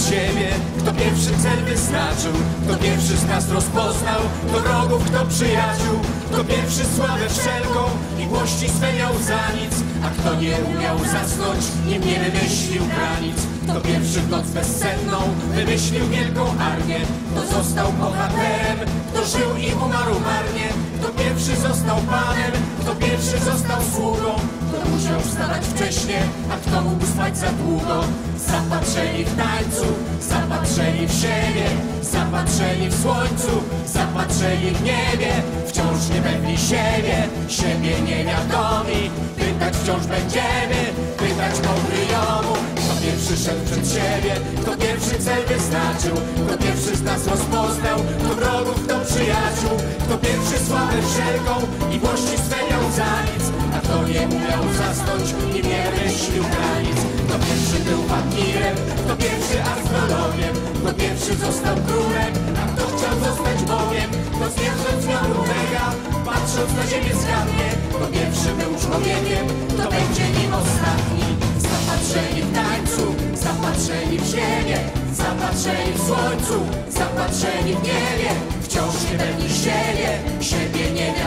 siebie. Kto pierwszy cel wyznaczył, kto pierwszy z nas rozpoznał, kto wrogów, kto przyjaciół, kto pierwszy sławę wszelką i miłości swe miał za nic, a kto nie umiał zasnąć, nim nie wymyślił granic. Kto pierwszy w noc bezsenną wymyślił wielką armię, kto został bohaterem, kto żył i umarł marnie. Kto pierwszy został panem, kto pierwszy został sługą, kto musiał wstawać wcześnie, a kto mógł spać za długo. Zapatrzeni w tańcu, zapatrzeni w siebie, zapatrzeni w słońcu, zapatrzeni w niebie. Wciąż niepewni siebie, siebie niewiadomi. Pytać wciąż będziemy, pytać mądry jomu. Kto pierwszy szedł przed siebie, kto pierwszy cel wyznaczył, kto pierwszy z nas rozpoznał, kto wrogów, kto przyjaciół, kto pierwszy sławę wszelką i miłości swe miał za nic, a kto nie umiał zasnąć i nie myślił granic. Kto pierwszy był wampirem, kto pierwszy astrologiem, kto pierwszy został królem, a kto chciał zostać Bogiem. Kto zwierząc miał mega, patrząc na ziemię zgadnie, kto pierwszy był człowiekiem, kto będzie nim ostatni. Zapatrzeni w tańcu, zapatrzeni w ziemię, zapatrzeni w słońcu, zapatrzeni w niebie. Wciąż niepewni siebie, siebie nie